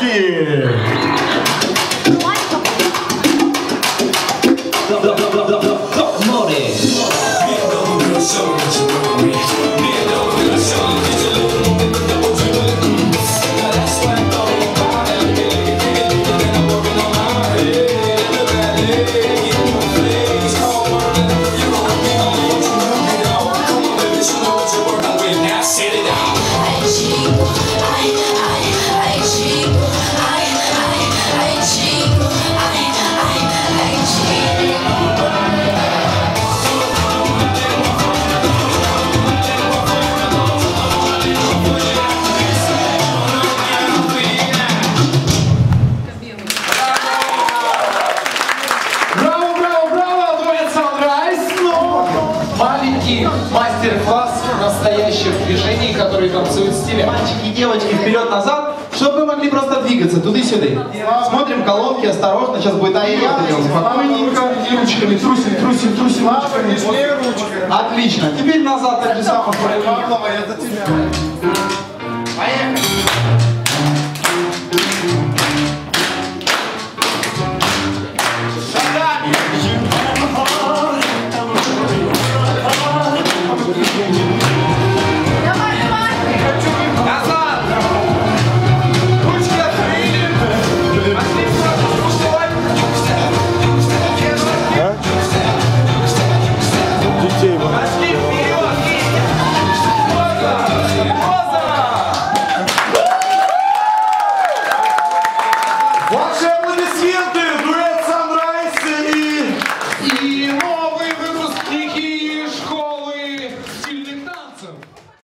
Поехали! Мастер-класс настоящих движений, которые танцуют в стиле. Мальчики и девочки, вперед-назад, чтобы вы могли просто двигаться туды-сюда. Смотрим колонки, осторожно, сейчас будет ай-яй. Спокойненько, и ручками трусим ручками. Отлично, теперь назад, так же самое. Это тебя.